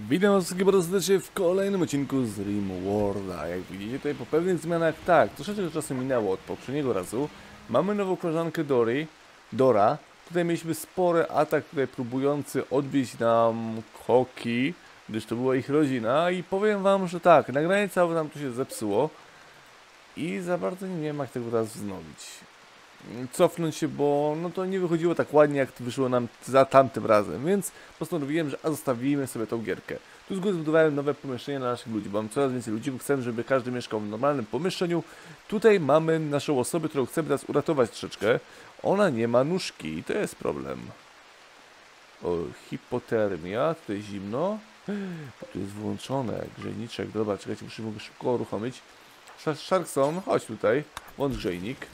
Witam was wszystkich bardzo serdecznie w kolejnym odcinku z RimWorlda. Jak widzicie tutaj po pewnych zmianach, tak, troszeczkę czasu minęło od poprzedniego razu. Mamy nową koleżankę Dora. Tutaj mieliśmy spory atak tutaj próbujący odbić nam Koki, gdyż to była ich rodzina. I powiem wam, że tak, nagranie całe nam tu się zepsuło. I za bardzo nie wiem jak tego teraz wznowić. Cofnąć się, bo no to nie wychodziło tak ładnie jak to wyszło nam za tamtym razem, więc postanowiłem, że zostawimy sobie tą gierkę. Tu z góry zbudowałem nowe pomieszczenie dla naszych ludzi, bo mam coraz więcej ludzi, bo chcę, żeby każdy mieszkał w normalnym pomieszczeniu. Tutaj mamy naszą osobę, którą chcemy teraz uratować troszeczkę. Ona nie ma nóżki i to jest problem. O, hipotermia, tutaj zimno. Tu jest włączone, grzejniczek, dobra, czekajcie, mogę szybko uruchomić. Sharkson, chodź tutaj, włącz grzejnik.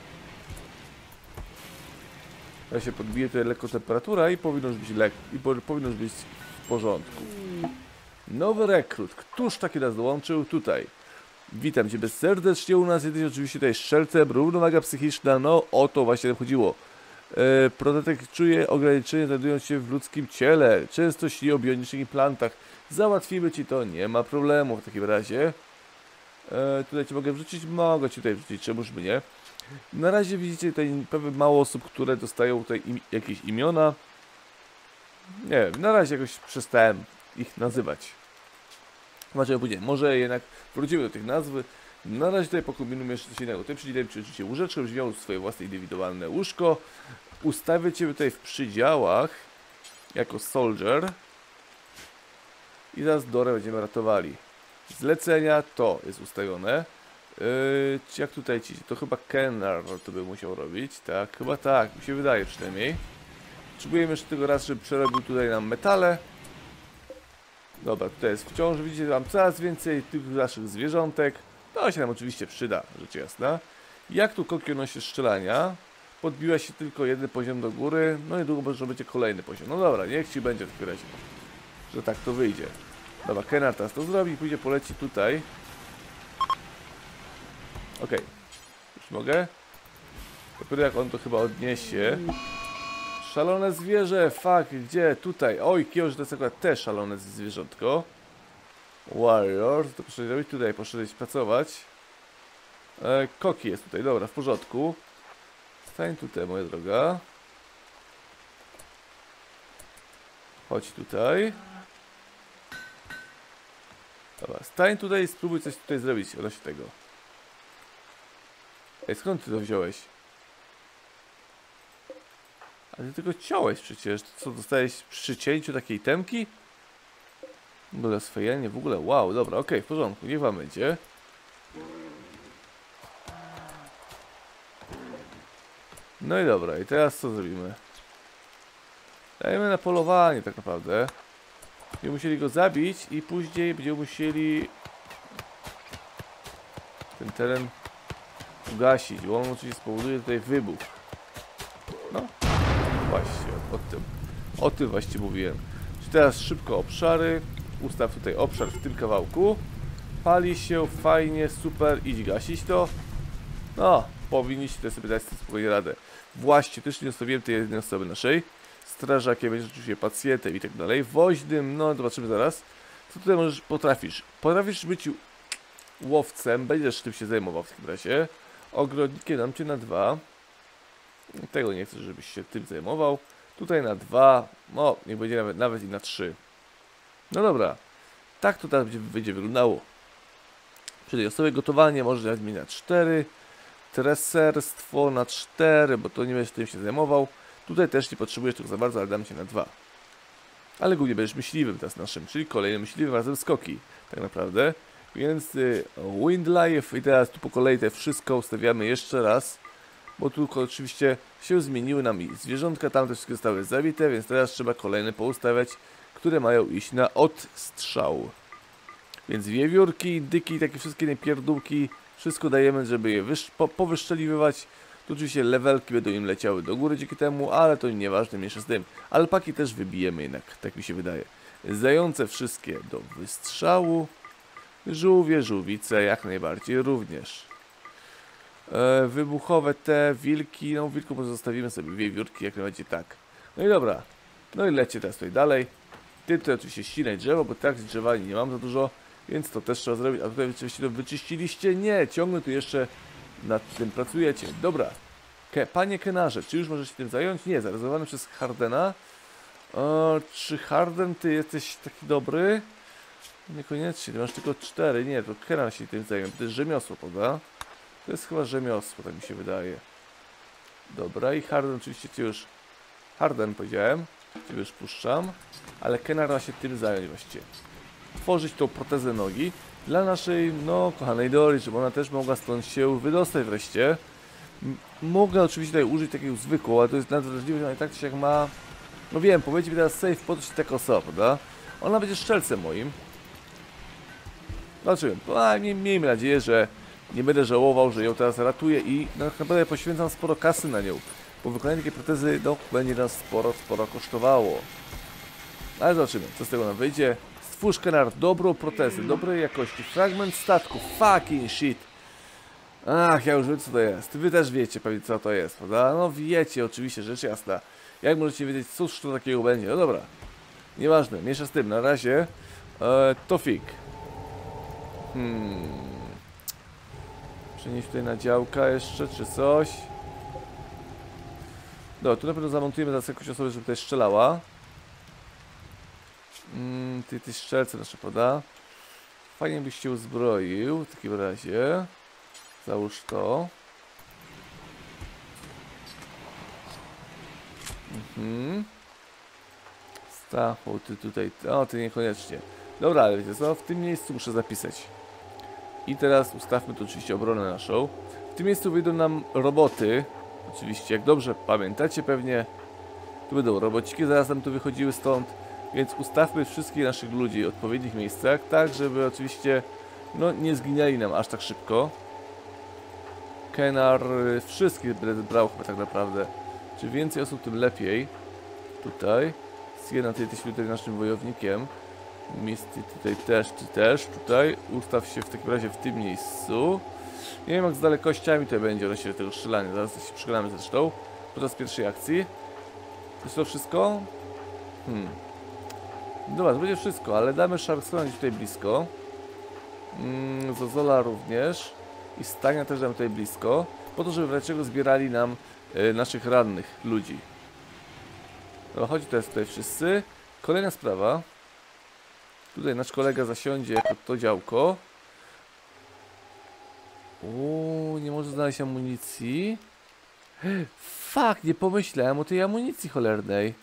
Ja się podbije tutaj lekko temperatura i powinno być powinno być w porządku. Nowy rekrut. Któż taki nas dołączył? Tutaj. Witam Cię serdecznie u nas. Jesteś oczywiście tutaj strzelcem. Równowaga psychiczna. No o to właśnie nam chodziło. Protetek czuje ograniczenia znajdując się w ludzkim ciele. Często śni o bionicznych implantach. Załatwimy Ci to. Nie ma problemu w takim razie. Tutaj Ci mogę wrzucić? Mogę Ci tutaj wrzucić. Czemuż by nie? Na razie widzicie tutaj pewnie mało osób, które dostają tutaj jakieś imiona. Nie wiem, na razie jakoś przestałem ich nazywać. Zobaczymy później, może jednak wrócimy do tych nazw. Na razie tutaj pokombinujemy jeszcze coś innego. Tutaj przydzielę Ci oczywiście łóżeczkę, żebyś miał swoje własne indywidualne łóżko. Ustawię Cię tutaj w przydziałach jako soldier. I zaraz Dorę będziemy ratowali. Zlecenia to jest ustawione. Jak tutaj ci? To chyba Kenar to by musiał robić, tak? Chyba tak, mi się wydaje przynajmniej. Potrzebujemy jeszcze tego raz, żeby przerobił tutaj nam metale. Dobra, tutaj jest wciąż, widzicie, mam coraz więcej tych naszych zwierzątek. To się nam oczywiście przyda, rzecz jasna. Jak tu Koki odnośnie strzelania? Podbiła się tylko jeden poziom do góry, no i długo może będzie kolejny poziom. No dobra, niech ci będzie w takim razie, że tak to wyjdzie. Dobra, Kenar teraz to zrobi i pójdzie poleci tutaj. Okej, już mogę? Dopiero jak on to chyba odniesie. Szalone zwierzę, fuck, gdzie? Tutaj. Oj, że to jest akurat też szalone zwierzątko. Warrior, to proszę zrobić tutaj, poszedłeś pracować. Koki jest tutaj, dobra, w porządku. Stań tutaj, moja droga. Chodź tutaj. Dobra, stań tutaj i spróbuj coś tutaj zrobić odnośnie tego. Ej, skąd ty to wziąłeś? A ty tylko ciąłeś przecież. Co, dostałeś przy cięciu takiej temki? W ogóle swojenie, w ogóle, wow, dobra, okej, w porządku, niech wam będzie. No i dobra, i teraz co zrobimy? Dajemy na polowanie tak naprawdę. Będziemy musieli go zabić i później będziemy musieli ten teren ugasić, bo on oczywiście spowoduje tutaj wybuch. No, właśnie, o tym właśnie mówiłem. Czyli teraz szybko obszary, ustaw tutaj obszar w tym kawałku. Pali się, fajnie, super, idź gasić to. No, powinniście sobie dać spokojnie radę. Właśnie, też nie zostawiłem tej jednej osoby naszej. Strażakiem będzie oczywiście pacjentem i tak dalej. Woźnym, no zobaczymy zaraz. Co tutaj potrafisz? Potrafisz być łowcem, będziesz tym się zajmował w takim razie. Ogrodnikiem dam Cię na 2. Tego nie chcę, żebyś się tym zajmował. Tutaj na 2. No, niech będzie nawet i na 3. No dobra. Tak to teraz będzie wyglądało. Przy tej osobie gotowanie może dać mi na 4. Treserstwo na 4, bo to nie będziesz tym się zajmował. Tutaj też nie potrzebujesz tego za bardzo, ale dam Cię na 2. Ale głównie będziesz myśliwym teraz naszym, czyli kolejnym myśliwym razem z Koki. Tak naprawdę. Więc Wildlife i teraz tu po kolei te wszystko ustawiamy jeszcze raz. Bo tu oczywiście się zmieniły nam i zwierzątka, tam te wszystkie zostały zabite, więc teraz trzeba kolejne poustawiać, które mają iść na odstrzał. Więc wiewiórki, indyki, takie wszystkie niepierdółki, wszystko dajemy, żeby je powyszczeliwywać. Tu oczywiście levelki będą im leciały do góry dzięki temu, ale to nieważne, mniejsza z tym. Alpaki też wybijemy jednak, tak mi się wydaje. Zające wszystkie do wystrzału. Żółwie, żółwice jak najbardziej również. Wybuchowe te, wilki, no wilku może zostawimy sobie wiewiórki, jak najbardziej tak. No i dobra, no i lecie teraz tutaj dalej. Ty tutaj oczywiście ścinaj drzewo, bo tak z drzewami nie mam za dużo, więc to też trzeba zrobić. A tutaj oczywiście to wyczyściliście? Nie, ciągle tu jeszcze nad tym pracujecie. Dobra. Panie Kenarze, czy już możesz się tym zająć? Nie, zarezerwowany przez Hardena. Czy Harden, ty jesteś taki dobry? Niekoniecznie, ty masz tylko 4. Nie, to Kenar się tym zajmie. To jest rzemiosło, prawda? To jest chyba rzemiosło, tak mi się wydaje. Dobra, i Harden oczywiście cię już... Harden powiedziałem. Cię już puszczam. Ale Kenar ma się tym zająć właściwie. Tworzyć tą protezę nogi dla naszej, no, kochanej Dory, żeby ona też mogła stąd się wydostać wreszcie. Mogę oczywiście tutaj użyć takiego zwykłego, ale to jest nadwrażliwe, że ona i tak się jak ma... No wiem, powiedzcie mi teraz save po to, się taka osoba, prawda? Ona będzie szczelcem moim. Zobaczymy. Miejmy nadzieję, że nie będę żałował, że ją teraz ratuję i naprawdę poświęcam sporo kasy na nią. Bo wykonanie takiej protezy, no, będzie nas sporo kosztowało. Ale zobaczymy, co z tego nam wyjdzie. Stwórz, Kenar, dobrą protezę, dobrej jakości. Fragment statku, fucking shit. Ach, ja już wiem, co to jest. Wy też wiecie pewnie, co to jest, prawda? No wiecie, oczywiście, rzecz jasna. Jak możecie wiedzieć, cóż to takiego będzie? No dobra. Nieważne, mniejsza z tym. Na razie Tofik. Przenieść tutaj na działka jeszcze, czy coś. Dobra, tu na pewno zamontujemy teraz jakąś osobę, żeby tutaj strzelała. Ty strzelce nasze, prawda? Fajnie byś się uzbroił w takim razie. Załóż to. Stachu, ty tutaj... O, ty niekoniecznie. Dobra, ale wiecie co? W tym miejscu muszę zapisać. I teraz ustawmy tu oczywiście obronę naszą. W tym miejscu wyjdą nam roboty. Oczywiście, jak dobrze pamiętacie pewnie. Tu będą robociki, zaraz nam tu wychodziły stąd. Więc ustawmy wszystkich naszych ludzi w odpowiednich miejscach, tak żeby oczywiście no, nie zginęli nam aż tak szybko. Kenar, wszystkich będę brał chyba tak naprawdę. Czym więcej osób, tym lepiej. Tutaj. Siena, ty jesteś tutaj naszym wojownikiem. Misty tutaj też, ty też. Tutaj. Ustaw się w takim razie w tym miejscu. Nie wiem jak z dalekościami tutaj będzie odnośnie tego strzelania. Zaraz się przekonamy zresztą. Podczas pierwszej akcji. To jest to wszystko? Dobra, to będzie wszystko, ale damy Sharksona gdzieś tutaj blisko. Zozola również. I Stania też damy tutaj blisko. Po to, żeby dlaczego zbierali nam naszych rannych ludzi. Dobra, chodź teraz tutaj wszyscy. Kolejna sprawa. Tutaj nasz kolega zasiądzie jako to działko. Nie może znaleźć amunicji. Fuck, nie pomyślałem o tej amunicji cholernej.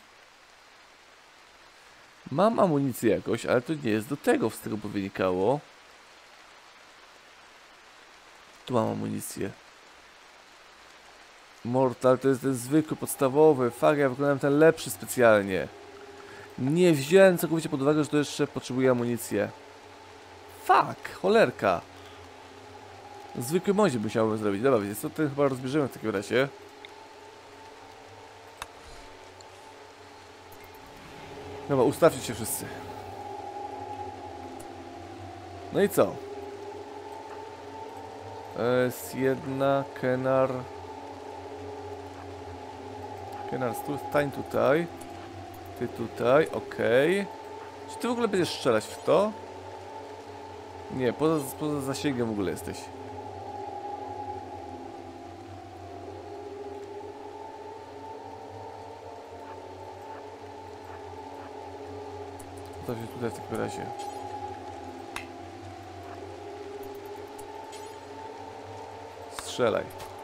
Mam amunicję jakoś, ale to nie jest do tego, z tego by wynikało. Tu mam amunicję. Mortal to jest ten zwykły, podstawowy. Fuck, ja wykonałem ten lepszy specjalnie. Nie wziąłem całkowicie pod uwagę, że to jeszcze potrzebuje amunicję. Fuck, cholerka. Zwykły mozie musiałbym zrobić. Dobra, wiecie co, to chyba rozbierzemy w takim razie. Dobra, ustawcie się wszyscy. No i co? Jedna, Kenar. Kenar, stań tutaj. Ty tutaj, okej. Czy ty w ogóle będziesz strzelać w to? Nie, poza zasięgiem w ogóle jesteś. To się tutaj w takim razie. Strzelaj.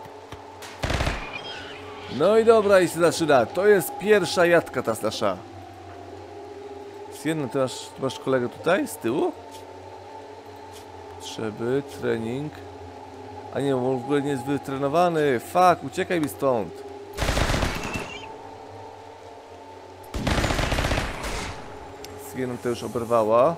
No i dobra, i się zaczyna. To jest pierwsza jadka ta nasza. Ty masz kolegę tutaj z tyłu? Potrzeby, trening. A nie, on w ogóle nie jest wytrenowany. Fuck, uciekaj mi stąd. Sieną to już oberwała.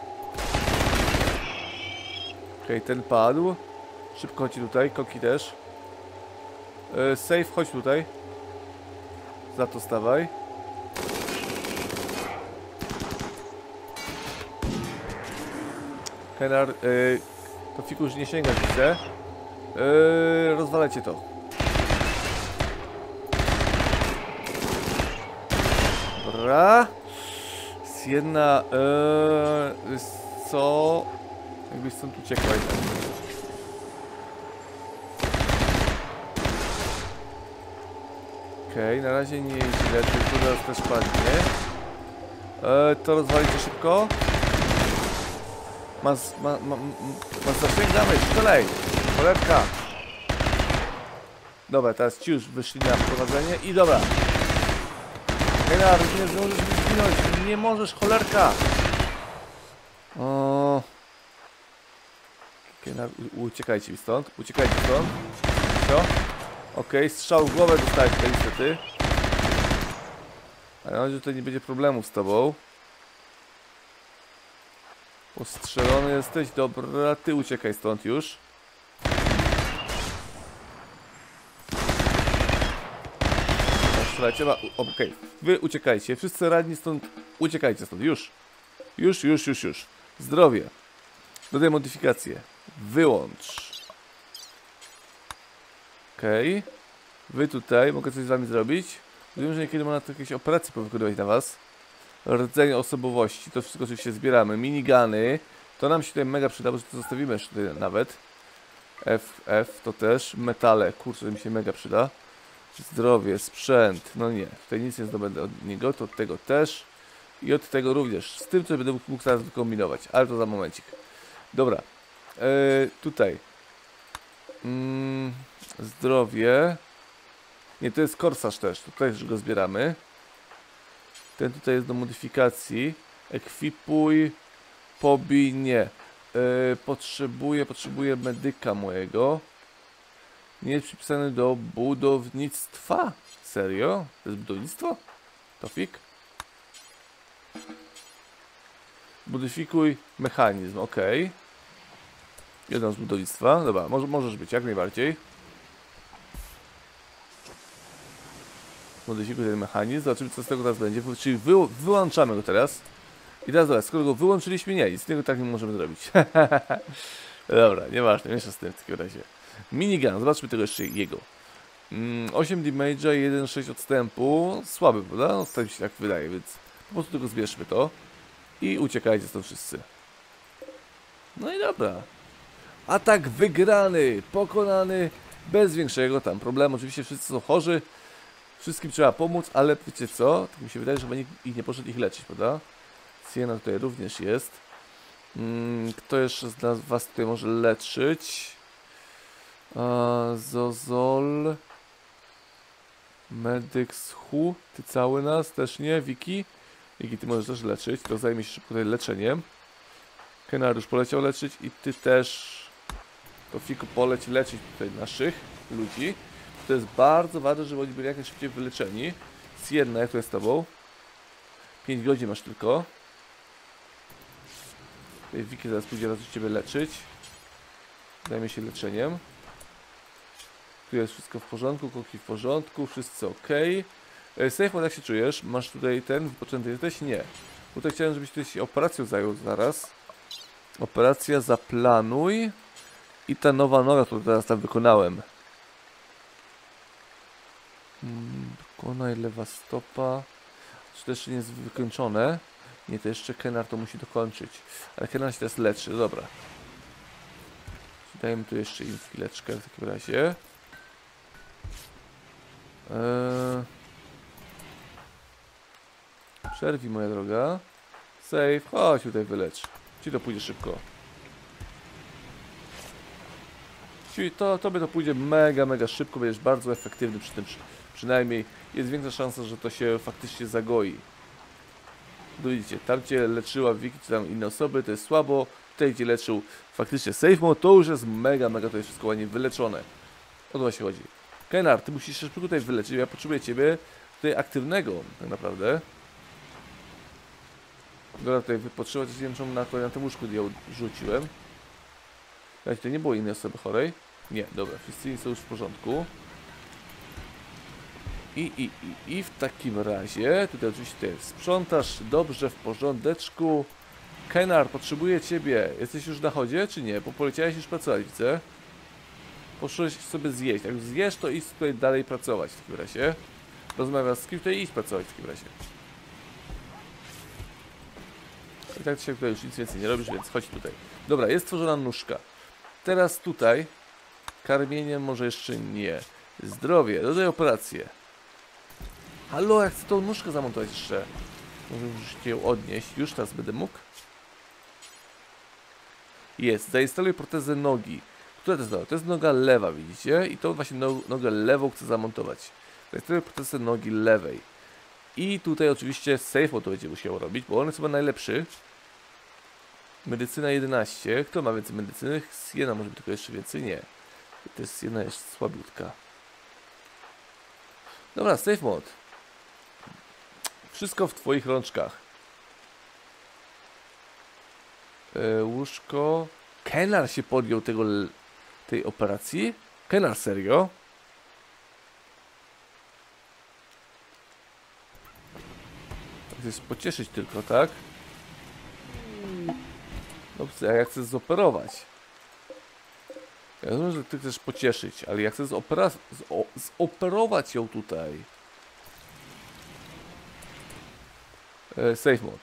Okej, ten padł. Szybko chodź tutaj, Koki też. Safe, chodź tutaj. Za to stawaj. Kenar, to fikus nie sięga, widzę. Rozwalajcie to. Dobra. Sienna, co? Jakbyś stąd uciekła i tak. Okej, na razie nie jest źle, tylko teraz też padnie. To rozwalić to szybko. Masz zasięg damage, kolej! Cholerka! Dobra, teraz ci już wyszli na prowadzenie i dobra. Kenar, nie zdążysz mi zginąć, nie możesz, cholerka! O. Kenar, uciekajcie mi stąd, uciekajcie stąd. Co? Okej, strzał w głowę dostałeś tutaj niestety. Ale on tutaj nie będzie problemów z tobą. Postrzelony jesteś, dobra, ty uciekaj stąd już. Strzelajcie, okej, wy uciekajcie, wszyscy radni stąd, uciekajcie stąd, już. Już. Zdrowie. Dodaj modyfikację. Wyłącz. Okej. Wy tutaj, mogę coś z wami zrobić. Wiem, że niekiedy można jakieś operacje powykonywać na was. Rdzenie osobowości, to wszystko oczywiście zbieramy. Minigany, to nam się tutaj mega przyda, bo to zostawimy jeszcze tutaj nawet. F, to też. Metale, kurczę, mi się mega przyda. Zdrowie, sprzęt, no nie, tutaj nic nie zdobędę od niego, to od tego też. I od tego również, z tym co będę mógł teraz wykombinować, ale to za momencik. Dobra, tutaj. Zdrowie. Nie, to jest korsarz też, tutaj już go zbieramy. Ten tutaj jest do modyfikacji. Ekwipuj, pobij, nie. Potrzebuję medyka mojego. Nie jest przypisany do budownictwa? Serio? To jest budownictwo? Tofik? Modyfikuj mechanizm, ok. Jeden z budownictwa, dobra, możesz być jak najbardziej. Modyfikuj ten mechanizm, zobaczymy co z tego teraz będzie, czyli wyłączamy go teraz. I teraz dobra, skoro go wyłączyliśmy, nie, nic z tego tak nie możemy zrobić. Dobra, nieważne, mniejsza z tym w takim razie. Minigun, zobaczmy tego jeszcze jego. 8 damage'a i 1,6 odstępu. Słaby, prawda? No, tak mi się tak wydaje, więc po prostu tylko zbierzmy to. I uciekajcie stąd wszyscy. No i dobra. Atak wygrany, pokonany, bez większego tam problemu. Oczywiście wszyscy są chorzy, wszystkim trzeba pomóc, ale wiecie co? Tak mi się wydaje, że chyba nikt ich nie poszedł ich leczyć, prawda? Sienna tutaj również jest. Kto jeszcze z was tutaj może leczyć? Zozol. Medyk Hu. Ty cały nas też nie? Wiki? Wiki, ty możesz też leczyć. To zajmie się szybko tutaj leczeniem. Kenar już poleciał leczyć i ty też. To Fiku poleci leczyć tutaj naszych ludzi. To jest bardzo ważne, żeby oni byli jak najszybciej wyleczeni. Sienna, jak to jest z tobą? 5 godzin masz tylko. Tutaj Wiki zaraz pójdzie raz ciebie leczyć. Zajmie się leczeniem. Tu jest wszystko w porządku, koki w porządku, wszyscy ok. Safe, jak się czujesz? Masz tutaj ten, wypoczęty jesteś? Nie. Tutaj chciałem, żebyś tutaj się operacją zajął zaraz. Operacja zaplanuj. I ta nowa noga, którą teraz tam wykonałem. Wykonaj lewa stopa. Czy to jeszcze nie jest wykończone? Nie, to jeszcze Kenar to musi dokończyć. Ale Kenar się teraz leczy, dobra. Dajemy tu jeszcze im chwileczkę w takim razie. Przerwij, moja droga. Save, chodź tutaj wylecz. Ci to pójdzie szybko. Ci tobie to pójdzie mega szybko, będziesz bardzo efektywny przy tym. Przynajmniej jest większa szansa, że to się faktycznie zagoi. Widzicie, tam cię leczyła Wiki, czy tam inne osoby, to jest słabo. Tutaj gdzie leczył faktycznie Safe Mode, to już jest mega to jest wszystko ładnie wyleczone. O to właśnie chodzi. Kenar, ty musisz się tutaj wyleczyć, ja potrzebuję ciebie tutaj aktywnego, tak naprawdę. Dobra, tutaj wypoczywać, nie wiem czemu na tym łóżku ją rzuciłem. Ale tutaj nie było innej osoby chorej. Nie, dobra, wszyscy są już w porządku. I w takim razie, tutaj oczywiście sprzątasz dobrze, w porządeczku. Kenar, potrzebuję ciebie. Jesteś już na chodzie, czy nie? Bo poleciałeś już pracować, widzę. Poszłeś sobie zjeść. Jak zjesz, to idź tutaj dalej pracować w takim razie. Rozmawiasz z kim, to idź pracować w takim razie. I tak się tutaj już nic więcej nie robisz, więc chodź tutaj. Dobra, jest stworzona nóżka. Teraz tutaj karmieniem może jeszcze nie. Zdrowie, dodaj operację. Halo, jak chcę tą nóżkę zamontować jeszcze. Może już ją odnieść. Już teraz będę mógł. Jest, zainstaluj protezę nogi. Która to jest noga? To jest noga lewa, widzicie? I tą właśnie nogę lewą chcę zamontować. Zainstaluj protezę nogi lewej. I tutaj oczywiście safe mode to będzie musiał robić, bo on jest chyba najlepszy. Medycyna 11. Kto ma więcej medycyny? Siena może być tylko jeszcze więcej? Nie. To jest Siena jeszcze słabiutka. Dobra, safe mode. Wszystko w twoich rączkach. Łóżko. Kenar się podjął tej operacji? Kenar, serio? Chcesz pocieszyć tylko, tak? Dobrze, a ja chcę zoperować. Ja rozumiem, że ty chcesz pocieszyć, ale ja chcę zoperować ją tutaj. Safe mode.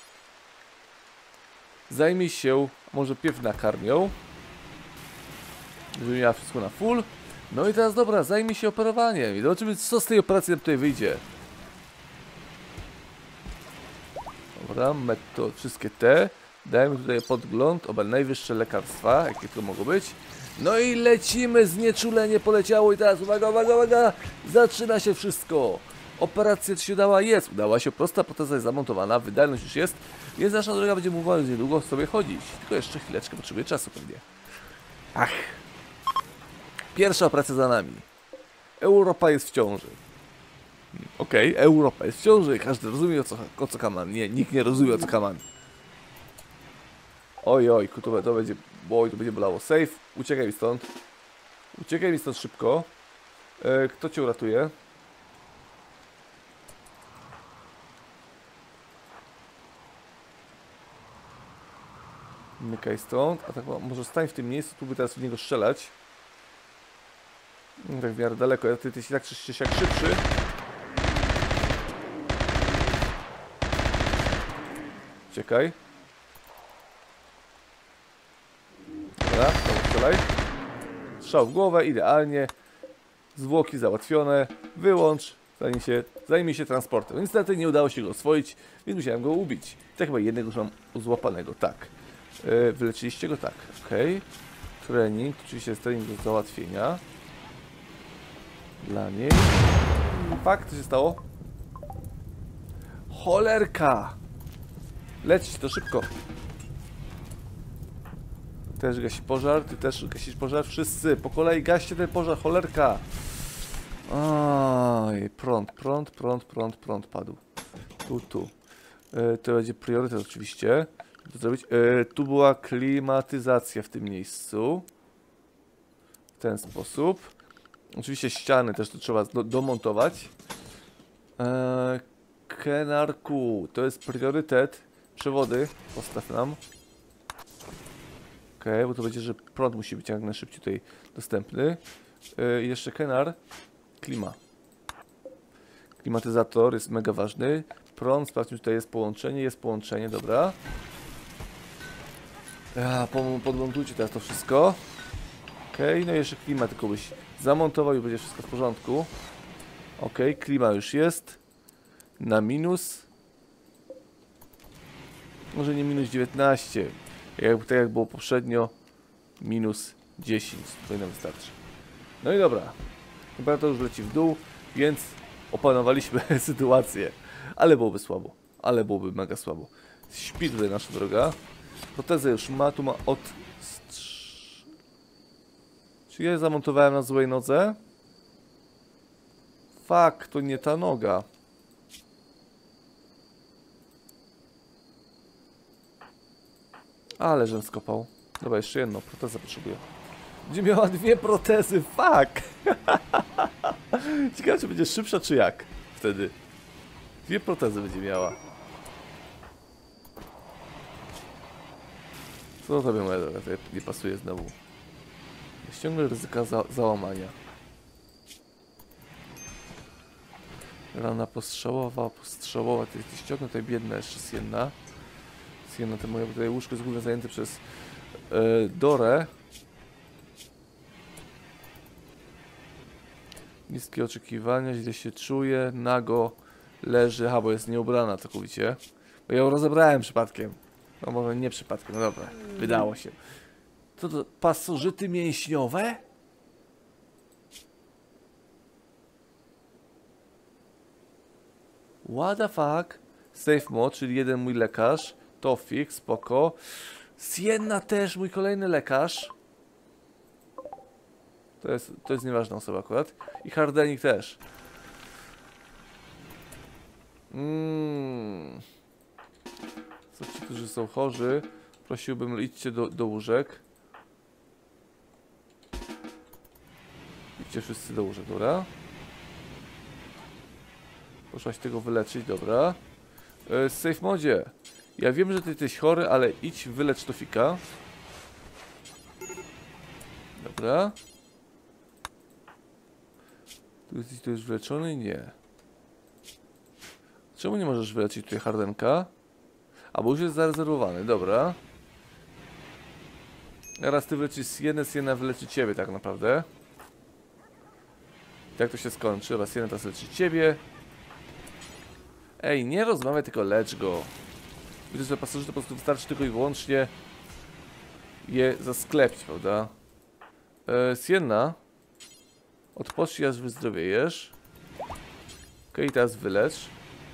Zajmij się, może pierw nakarmią. Żeby miała wszystko na full. No i teraz dobra, zajmij się operowaniem. I zobaczymy, co z tej operacji nam tutaj wyjdzie. Dobra, to wszystkie te. Dajmy tutaj podgląd, oba najwyższe lekarstwa, jakie to mogą być. No i lecimy, znieczulenie poleciało i teraz uwaga, uwaga, uwaga. Zaczyna się wszystko. Operacja się udała? Jest. Udała się, prosta proteza jest zamontowana, wydajność już jest. Więc nasza droga będzie mogła już niedługo sobie chodzić. Tylko jeszcze chwileczkę, potrzebuje czasu pewnie. Ach. Pierwsza operacja za nami. Europa jest w ciąży. Okej, Europa jest w ciąży. Każdy rozumie o co kaman. Nie, nikt nie rozumie o co kaman. Oj, oj, to będzie... Oj, to będzie bolało. Safe, uciekaj mi stąd. Uciekaj mi stąd szybko. Kto cię uratuje? Mykaj stąd. A tak może stań w tym miejscu, tu by teraz w niego strzelać. Tak w miarę daleko, ty jesteś tak szybszy. Czekaj. Dobra, to strzelaj. Strzał w głowę, idealnie. Zwłoki załatwione. Wyłącz. Zajmij się transportem. Niestety nie udało się go oswoić, więc musiałem go ubić. Tak chyba jednego już mam złapanego, tak. Wyleczyliście go? Tak. Okej. Trening, oczywiście jest trening do załatwienia. Dla niej. Fakt, co się stało? Cholerka! Lecić to szybko. Też gasi pożar, ty też gasisz pożar. Wszyscy po kolei gaście ten pożar, cholerka! Oj, prąd padł. Tu. To będzie priorytet oczywiście. To zrobić. Tu była klimatyzacja w tym miejscu. W ten sposób. Oczywiście ściany też to trzeba domontować. Kenarku, to jest priorytet. Przewody postaw nam. Okej, bo to będzie, że prąd musi być jak najszybciej tutaj dostępny. Jeszcze Kenar. Klima. Klimatyzator jest mega ważny. Prąd, sprawdźmy, tutaj jest połączenie, dobra. Podmontujcie teraz to wszystko. Okej, no i jeszcze klima tylko byś zamontował i będzie wszystko w porządku. Okej, klima już jest. Na minus. Może nie minus 19. Tak jak było poprzednio. Minus 10. To nam wystarczy. No i dobra. Temperatura już leci w dół, więc opanowaliśmy sytuację. Ale byłoby słabo. Ale byłoby mega słabo. Śpi tutaj nasza droga. Protezę już ma. Tu ma od... Czy ja zamontowałem na złej nodze? Fuck, to nie ta noga. Ale żem skopał. Dobra, jeszcze jedną protezę potrzebuję. Będzie miała dwie protezy, fuck! Ciekawe, czy będzie szybsza, czy jak wtedy. Dwie protezy będzie miała. Co to by nie pasuje znowu? Ściągnę ryzyka załamania. Rana postrzałowa, to jest ściągnę tutaj biedna jeszcze jest jedna. Sienna, te moje tutaj łóżko jest głównie zajęte przez Dorę. Niskie oczekiwania, źle się czuje, nago leży, bo jest nieubrana całkowicie. Bo ja ją rozebrałem przypadkiem. No może nie przypadkiem, no dobra, wydało się. Co to, pasożyty mięśniowe? What the fuck? Safe Mod, czyli jeden mój lekarz. Tofik, spoko. Sienna też, mój kolejny lekarz. To jest nieważna osoba akurat. I Hardenik też. Co ci, którzy są chorzy, prosiłbym, idźcie do łóżek. Idźcie wszyscy do łóżek, dobra? Poszłaś tego wyleczyć, dobra. Safe modzie. Ja wiem, że ty jesteś chory, ale idź wylecz Tofika. Dobra. Tu jesteś tu już wyleczony? Nie. Czemu nie możesz wyleczyć tutaj Hardenka? A bo już jest zarezerwowany, dobra. Teraz ty wyleczysz Sienna wyleczy ciebie tak naprawdę. Jak to się skończy? Raz Sienna teraz leczy ciebie. Ej, nie rozmawiaj, tylko lecz go. Widzę, że pasażerzy to po prostu wystarczy tylko i wyłącznie je zasklepić, prawda? Sienna, odpocznij, aż wyzdrowiejesz. Okej, teraz wylecz.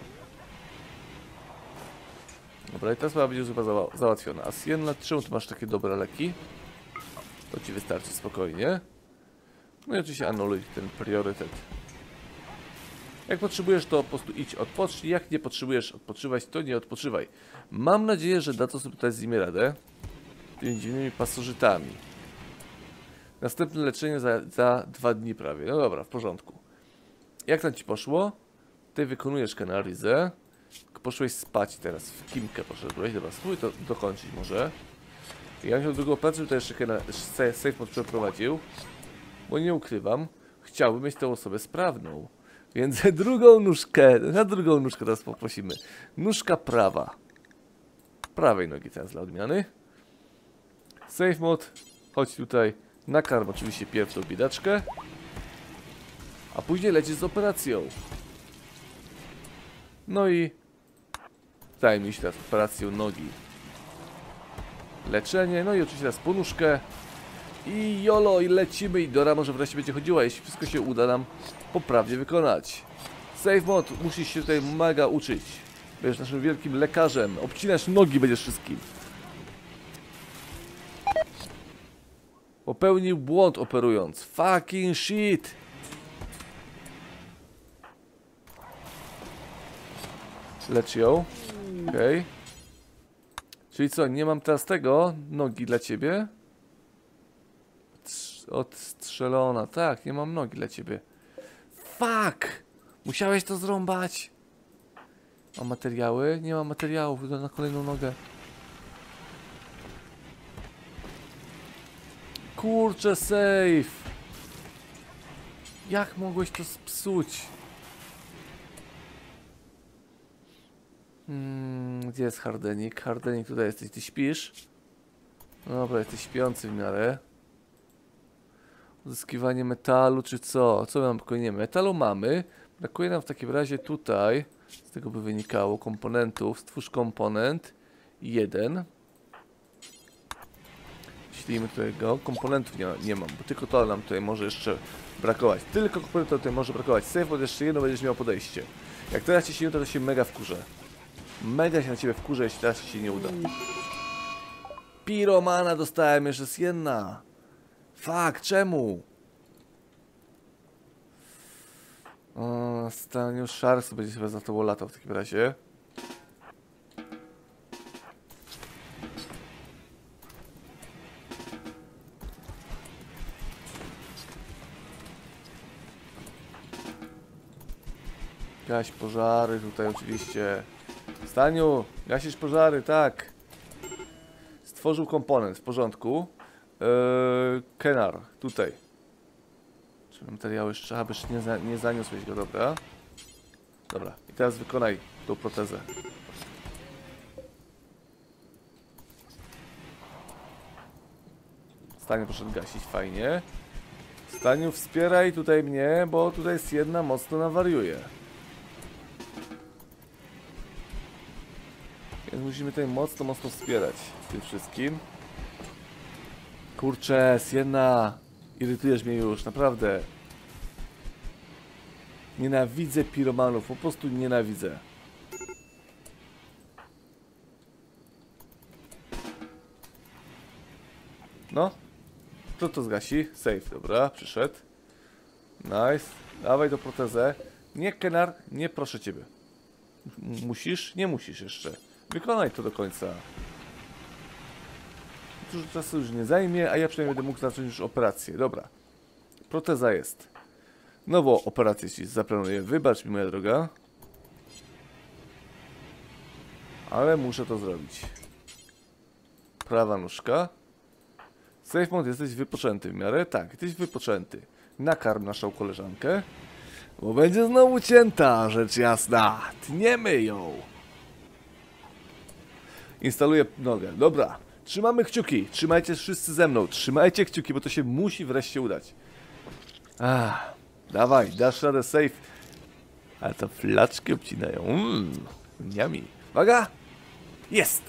Dobra, i ta sprawa będzie już chyba załatwiona. A Sienna, czemu ty masz takie dobre leki? To ci wystarczy spokojnie. No i oczywiście anuluj ten priorytet. Jak potrzebujesz, to po prostu idź, odpocznij. Jak nie potrzebujesz odpoczywać, to nie odpoczywaj. Mam nadzieję, że da to sobie tutaj z nimi radę. Tymi dziwnymi pasożytami. Następne leczenie za 2 dni prawie. No dobra, w porządku. Jak tam ci poszło? Tutaj wykonujesz kanalizę. Poszłeś spać teraz. W Kimkę poszedłeś. Dobra, spróbuj to dokończyć może. Ja bym miał drugą pracę, to jeszcze safe mod przeprowadził. Bo nie ukrywam, chciałbym mieć tę osobę sprawną. Więc na drugą nóżkę teraz poprosimy. Nóżka prawa. Prawej nogi teraz dla odmiany. Safe mod. Chodź tutaj. Nakarm oczywiście pierwszą biedaczkę. A później lecisz z operacją. No i zajmij się teraz operacją nogi. Leczenie. No i oczywiście teraz ponuszkę. I jolo, i lecimy. I Dora może wreszcie będzie chodziła, jeśli wszystko się uda nam poprawnie wykonać. Safe mod, musisz się tutaj mega uczyć. Będziesz naszym wielkim lekarzem. Obcinasz nogi będziesz wszystkim. Popełnił błąd operując. Fucking shit. Lecz ją. Okej. Czyli co, nie mam teraz tego? Nogi dla ciebie? Odstrzelona. Tak, nie mam nogi dla ciebie. Fuck! Musiałeś to zrąbać. Mam materiały? Nie mam materiałów na kolejną nogę. Kurczę, safe. Jak mogłeś to spsuć? Gdzie jest Hardenik? Hardenik, tutaj jesteś. Ty śpisz? No dobra, jesteś śpiący w miarę. Uzyskiwanie metalu, czy co? Co nam brakuje? Metalu mamy. Brakuje nam w takim razie tutaj, z tego by wynikało, komponentów. Stwórz komponent 1. Ślimy tutaj go. Komponentów nie mam, bo tylko to nam tutaj może jeszcze brakować. Tylko komponentów tutaj może brakować. Safe, bo jeszcze jedno będziesz miał podejście. Jak teraz ci się nie uda, to się mega wkurzę. Mega się na ciebie wkurzę, jeśli teraz ci się nie uda. Piromana dostałem jeszcze z Sienna. Fuck, czemu? Staniusz Szarks będzie chyba za tobą latał w takim razie. Gaś pożary tutaj oczywiście. Staniu, gasisz pożary, tak. Stworzył komponent, w porządku. Kenar, tutaj. Czy materiały jeszcze? Abyś nie zaniosłeś go, dobra. Dobra, i teraz wykonaj tą protezę. Staniu poszedł gasić, fajnie. Staniu, wspieraj tutaj mnie, bo tutaj jest jedna mocno nawariuje. Więc musimy tutaj mocno wspierać w tym wszystkim. Kurczę, Sienna, irytujesz mnie już, naprawdę. Nienawidzę piromanów, po prostu nienawidzę. No, kto to zgasi? Safe, dobra, przyszedł. Nice, dawaj do protezę. Nie, Kenar, nie proszę ciebie. Musisz? Nie musisz jeszcze. Wykonaj to do końca. Dużo czasu już nie zajmie, a ja przynajmniej będę mógł zacząć już operację. Dobra, proteza jest. Nową operację ci zaplanuję. Wybacz mi, moja droga. Ale muszę to zrobić. Prawa nóżka. Safe mode, jesteś wypoczęty w miarę? Tak, jesteś wypoczęty. Nakarm naszą koleżankę. Bo będzie znowu cięta, rzecz jasna. Tniemy ją. Instaluję nogę. Dobra. Trzymamy kciuki. Trzymajcie wszyscy ze mną. Trzymajcie kciuki, bo to się musi wreszcie udać. Dawaj, dasz radę, safe. Ale to flaczki obcinają. Niami. Uwaga! Jest!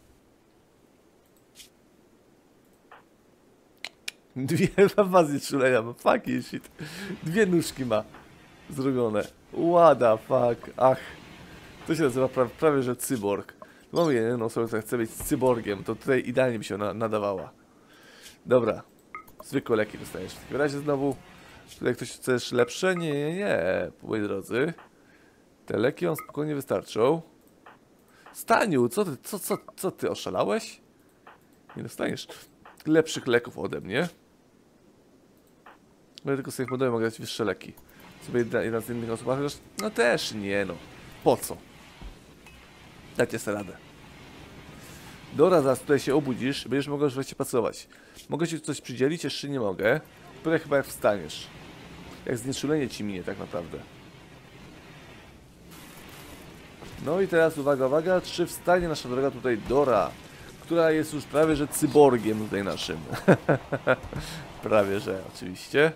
Dwie fazje czulenia ma. Fucking shit. Dwie nóżki ma. Zrobione. What the fuck. Ach. To się nazywa prawie że cyborg. Mamy jedną osobę, która chce być cyborgiem. To tutaj idealnie by się nadawała. Dobra. Zwykłe leki dostajesz. W takim razie znowu. Tutaj ktoś chce jeszcze lepsze? Nie. Moi drodzy. Te leki wam spokojnie wystarczą. Staniu, co ty oszalałeś? Nie dostaniesz lepszych leków ode mnie. Ja tylko sobie podałem, mogę dać wyższe leki. Sobie jedna z innych osób, chociaż no też nie no. Po co? Dajcie sobie radę. Dobra, zaraz tutaj się obudzisz, będziesz mogła już wreszcie pracować. Mogę ci coś przydzielić? Jeszcze nie mogę. Pytaj chyba jak wstaniesz. Jak znieczulenie ci minie tak naprawdę. No i teraz uwaga, czy wstanie nasza droga tutaj Dora, która jest już prawie że cyborgiem tutaj naszym. Prawie że, oczywiście.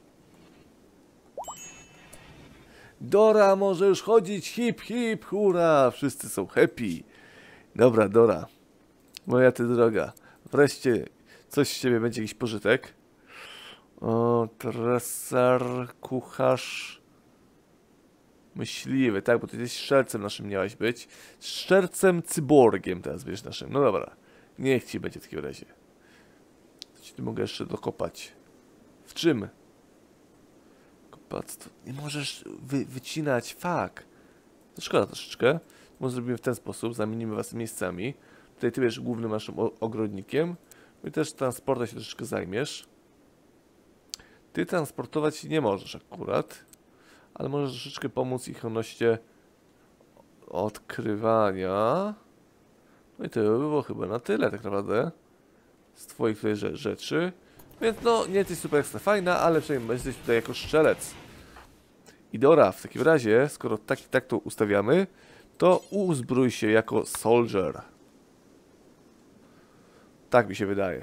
Dora może już chodzić, hip hip, hura, wszyscy są happy. Dobra, Dora, moja ty droga, wreszcie coś z ciebie będzie, jakiś pożytek. O, tresar, kucharz, myśliwy, tak, bo ty jesteś szczercem naszym miałeś być. Szczercem cyborgiem teraz będziesz naszym, no dobra, niech ci będzie w takim razie. Co ci tu mogę jeszcze dokopać? W czym? Kopactwo. Nie możesz wycinać, fuck. To szkoda troszeczkę. Może zrobimy w ten sposób, zamienimy was miejscami. Tutaj ty będziesz głównym naszym ogrodnikiem. I też transportem się troszeczkę zajmiesz. Ty transportować nie możesz akurat. Ale możesz troszeczkę pomóc ich odnośnie odkrywania. No i to by było chyba na tyle tak naprawdę. Z twoich tutaj rzeczy. Więc no, nie jesteś super ekstra fajna, ale przynajmniej jesteś tutaj jako strzelec. I Dora, w takim razie, skoro tak to ustawiamy, to uzbrój się jako soldier. Tak mi się wydaje.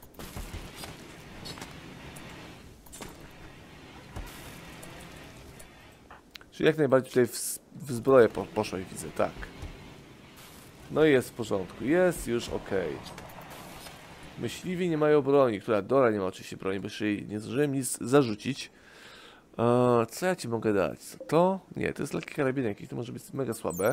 Czyli jak najbardziej tutaj w zbroję poszłeś, widzę, tak. No i jest w porządku, jest już ok. Myśliwi nie mają broni, która Dora nie ma oczywiście broni, bo jeszcze jej nie zdążyłem nic zarzucić. Co ja ci mogę dać? Co to? Nie, to jest lekki karabin jakiś, to może być mega słabe.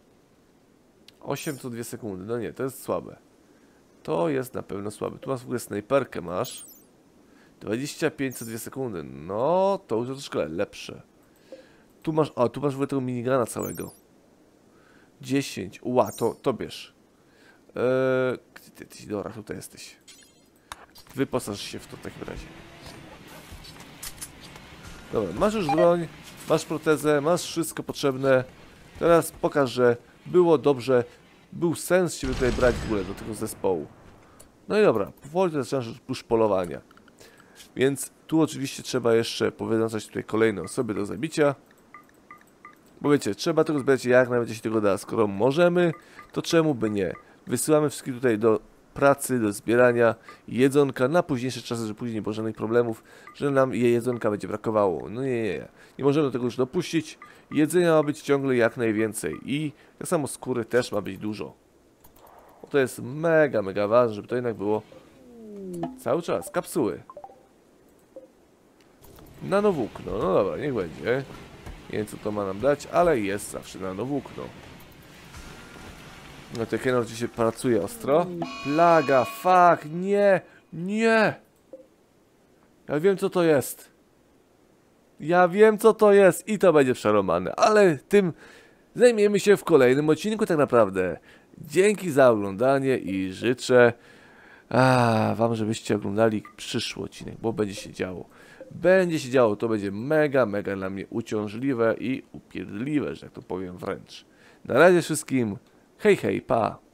8 co 2 sekundy, no nie, to jest słabe. To jest na pewno słabe. Tu masz w ogóle snajperkę masz. 25 co 2 sekundy, no to już jest troszkę lepsze. Tu masz, tu masz w ogóle tego minigana całego. 10, to bierz. Gdzie ty jesteś? Dobra, tutaj jesteś. Wyposaż się w to w takim razie. Dobra, masz już broń, masz protezę, masz wszystko potrzebne. Teraz pokaż, że było dobrze, był sens ciebie tutaj brać w ogóle do tego zespołu. No i dobra, powoli zaczynasz już polowania. Więc tu oczywiście trzeba jeszcze powiązać tutaj kolejne osoby do zabicia. Bo wiecie, trzeba tego zbierać jak najbardziej się tego da. Skoro możemy, to czemu by nie? Wysyłamy wszystkich tutaj do pracy, do zbierania jedzonka na późniejsze czasy, że później nie było żadnych problemów, że nam jedzonka będzie brakowało. No nie. Nie możemy do tego już dopuścić. Jedzenia ma być ciągle jak najwięcej i tak samo skóry też ma być dużo. Bo to jest mega ważne, żeby to jednak było cały czas. Kapsuły. Nanowłókno. No dobra, niech będzie. Nie wiem co to ma nam dać, ale jest zawsze nanowłókno. No to Kenor oczywiście pracuje ostro. Plaga, fuck, nie. Ja wiem co to jest. Ja wiem co to jest i to będzie przeromane, ale tym zajmiemy się w kolejnym odcinku tak naprawdę. Dzięki za oglądanie i życzę wam, żebyście oglądali przyszły odcinek, bo będzie się działo. Będzie się działo, to będzie mega dla mnie uciążliwe i upierdliwe, że tak to powiem wręcz. Na razie wszystkim, hej, pa!